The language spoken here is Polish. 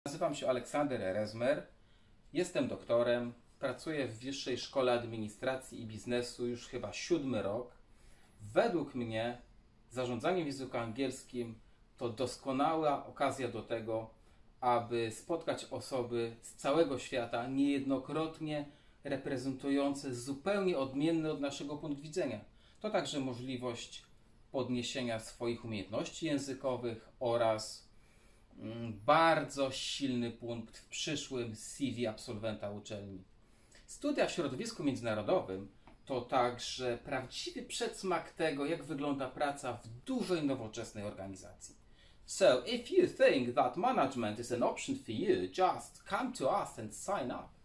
Nazywam się Aleksander Erezmer, jestem doktorem, pracuję w Wyższej Szkole Administracji i Biznesu już chyba 7. rok. Według mnie zarządzanie w języku angielskim to doskonała okazja do tego, aby spotkać osoby z całego świata, niejednokrotnie reprezentujące zupełnie odmienny od naszego punkt widzenia. To także możliwość podniesienia swoich umiejętności językowych oraz bardzo silny punkt w przyszłym CV absolwenta uczelni. Studia w środowisku międzynarodowym to także prawdziwy przedsmak tego, jak wygląda praca w dużej, nowoczesnej organizacji. So, if you think that management is an option for you, just come to us and sign up.